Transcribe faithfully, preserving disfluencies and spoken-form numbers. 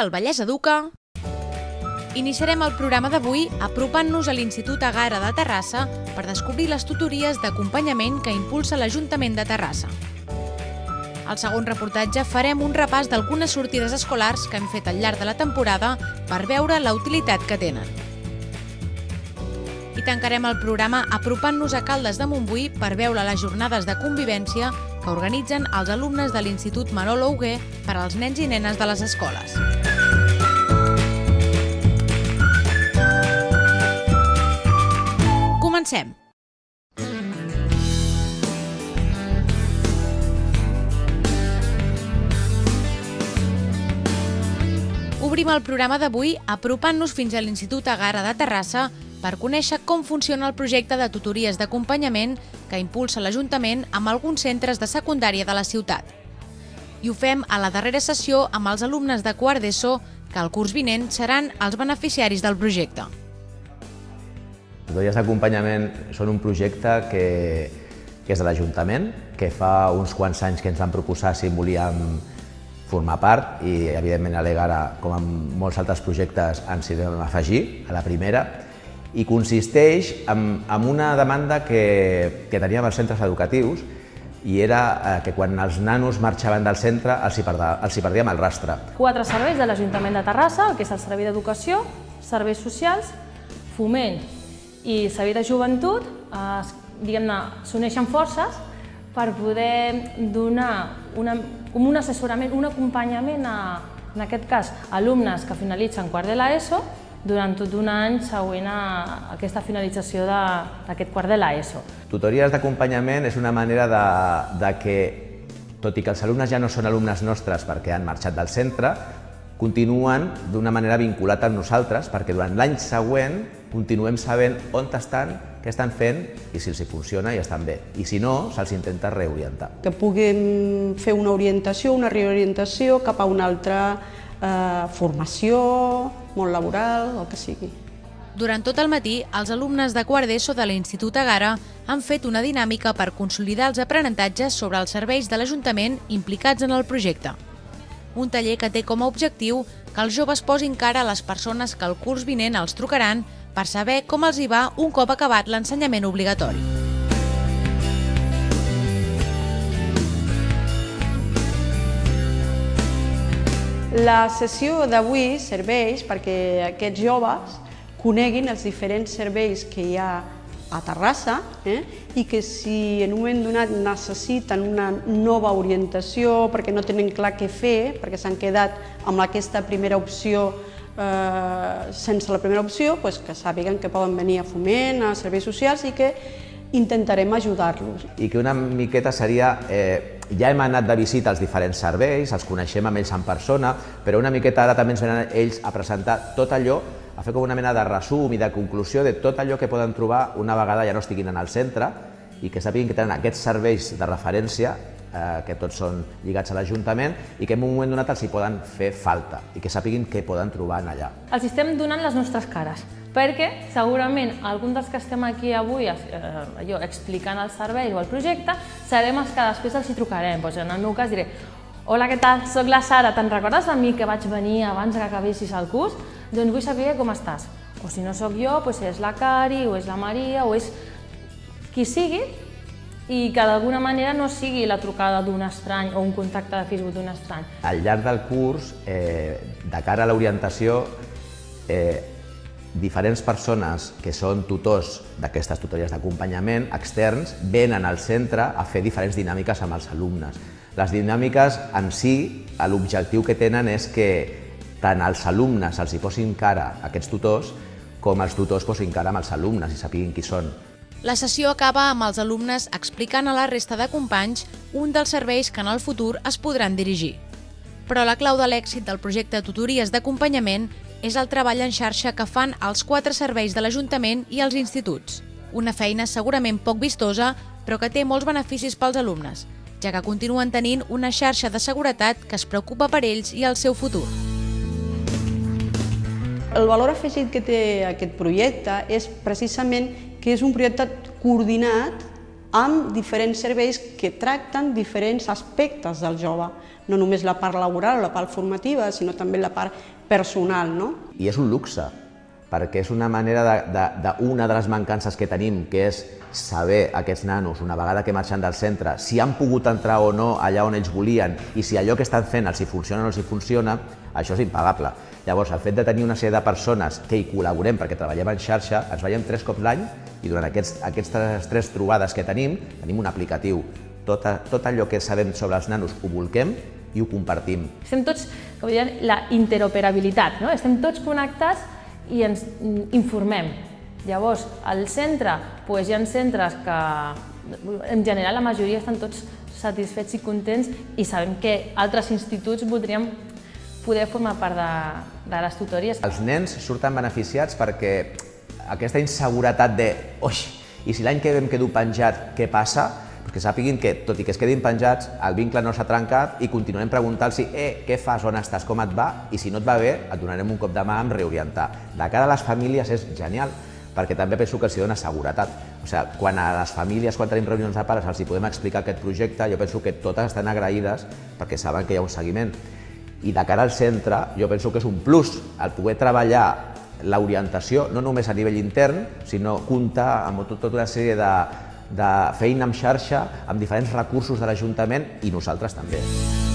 el Vallès Educa, iniciarem el programa d'avui apropant-nos a l'Institut Agara de Terrassa per descobrir les tutories d'acompanyament que impulsa l'Ajuntament de Terrassa. Al segon reportatge farem un repàs d'algunes sortides escolars que hem fet al llarg de la temporada per veure la utilitat que tenen. I tancarem el programa apropant-nos a Caldes de Montbui per veure les jornades de convivència que organitzen els alumnes de l'Institut Manolo Hugué per als nens i nenes de les escoles. Comencem! Obrim el programa d'avui apropant-nos fins a l'Institut Agara de Terrassa per conèixer com funciona el projecte de tutories d'acompanyament que impulsa l'Ajuntament amb alguns centres de secundària de la ciutat. I ho fem a la darrera sessió amb els alumnes de quart d'ESO que el curs vinent seran els beneficiaris del projecte. Les tutories d'acompanyament són un projecte que, que és de l'Ajuntament, que fa uns quants anys que ens van proposar si en volíem formar part i, evidentment, a l'Egara, com en molts altres projectes, ens hi vam afegir a la primera, i consisteix en, en una demanda que, que teníem als centres educatius i era eh, que quan els nanos marxaven del centre els hi, perda, els hi perdíem el rastre. Quatre serveis de l'Ajuntament de Terrassa, el que és el Servei d'Educació, Serveis Socials, Foment i Servei de Joventut, eh, diguem-ne, s'uneixen forces per poder donar una, com un assessorament, un acompanyament a, en aquest cas, alumnes que finalitzen quart de l'ESO durant tot un any següent a aquesta finalització d'aquest quart de l'ESO. Tutories d'acompanyament és una manera de, de que, tot i que els alumnes ja no són alumnes nostres perquè han marxat del centre, continuen d'una manera vinculat amb nosaltres perquè durant l'any següent continuem sabent on estan, què estan fent i si els hi funciona i estan bé. I si no, se'ls intenta reorientar. Que puguem fer una orientació, una reorientació cap a una altra eh, formació, món laboral, el que sigui. Durant tot el matí, els alumnes de quart d'ESO de l'Institut Agara han fet una dinàmica per consolidar els aprenentatges sobre els serveis de l'Ajuntament implicats en el projecte. Un taller que té com a objectiu que els joves posin cara a les persones que el curs vinent els trucaran per saber com els hi va un cop acabat l'ensenyament obligatori. La sessió d'avui serveix perquè aquests joves coneguin els diferents serveis que hi ha a Terrassa eh? i que si en un moment donat necessiten una nova orientació perquè no tenen clar què fer, perquè s'han quedat amb aquesta primera opció eh, sense la primera opció, doncs que sàpiguen que poden venir a Foment, a Serveis Socials i que intentarem ajudar-los. I que una miqueta seria, eh, ja hem anat de visita als diferents serveis, els coneixem amb ells en persona, però una miqueta ara també ens venen ells a presentar tot allò, a fer com una mena de resum i de conclusió de tot allò que poden trobar una vegada ja no estiguin en el centre i que sàpiguen que tenen aquests serveis de referència, eh, que tots són lligats a l'Ajuntament i que en un moment donat els hi poden fer falta i que sàpiguin què poden trobar allà. Els estem donant les nostres cares, perquè segurament alguns dels que estem aquí avui eh, allò, explicant el servei o el projecte serem els que després els hi trucarem. Doncs en el meu cas diré: hola, què tal? Soc la Sara, te'n recordes de mi que vaig venir abans que acabessis el curs? Doncs vull saber com estàs. O si no sóc jo, doncs és la Cari, o és la Maria, o és qui sigui, i que d'alguna manera no sigui la trucada d'un estrany o un contacte de Facebook d'un estrany. Al llarg del curs, eh, de cara a l'orientació, eh, diferents persones que són tutors d'aquestes tutories d'acompanyament externs venen al centre a fer diferents dinàmiques amb els alumnes. Les dinàmiques en si, l'objectiu que tenen és que tant als alumnes els hi posin cara a aquests tutors com els tutors posin cara amb els alumnes i sapiguin qui són. La sessió acaba amb els alumnes explicant a la resta de companys un dels serveis que en el futur es podran dirigir. Però la clau de l'èxit del projecte Tutories d'acompanyament és el treball en xarxa que fan els quatre serveis de l'Ajuntament i els instituts. Una feina segurament poc vistosa, però que té molts beneficis pels alumnes, ja que continuen tenint una xarxa de seguretat que es preocupa per ells i el seu futur. El valor afegit que té aquest projecte és precisament que és un projecte coordinat amb diferents serveis que tracten diferents aspectes del jove. No només la part laboral o la part formativa, sinó també la part personal, no? I és un luxe, perquè és una manera d'una de les mancances que tenim, que és saber aquests nanos, una vegada que marxen del centre, si han pogut entrar o no allà on ells volien i si allò que estan fent els hi funciona o no els hi funciona, això és impagable. Llavors, el fet de tenir una sèrie de persones que hi col·laborem perquè treballem en xarxa, ens veiem tres cops l'any i durant aquestes tres trobades que tenim, tenim un aplicatiu. Tot allò que sabem sobre els nanos ho volquem i ho compartim. Estem tots, com diuen, la interoperabilitat, no? Estem tots connectats i ens informem. Llavors, al centre, doncs hi ha centres que, en general, la majoria estan tots satisfets i contents i sabem que altres instituts voldrien poder formar part de, de les tutories. Els nens surten beneficiats perquè aquesta inseguretat de «Oix, i si l'any que ve em quedo penjat, què passa?», que sàpiguin que, tot i que es quedin penjats, el vincle no s'ha trencat i continuem preguntant-los eh, què fas, on estàs, com et va, i si no et va bé, et donarem un cop de mà amb reorientar. De cara a les famílies és genial, perquè també penso que els dona seguretat. O sigui, quan a les famílies, quan tenim reunions de pares, els hi podem explicar aquest projecte, jo penso que totes estan agraïdes perquè saben que hi ha un seguiment. I de cara al centre, jo penso que és un plus el poder treballar l'orientació, no només a nivell intern, sinó comptar amb tota una sèrie de de feina amb xarxa, amb diferents recursos de l'Ajuntament i nosaltres també.